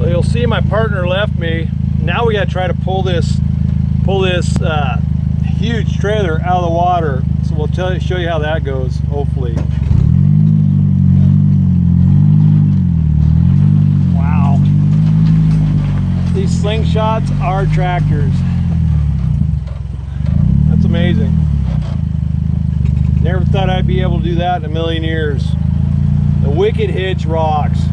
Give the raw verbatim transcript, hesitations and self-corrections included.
Well, you'll see my partner left me. Now we got to try to pull this, pull this uh, huge trailer out of the water. So we'll tell you, show you how that goes. Hopefully. Wow. These slingshots are tractors. That's amazing. Never thought I'd be able to do that in a million years. The Wycked Hitch rocks.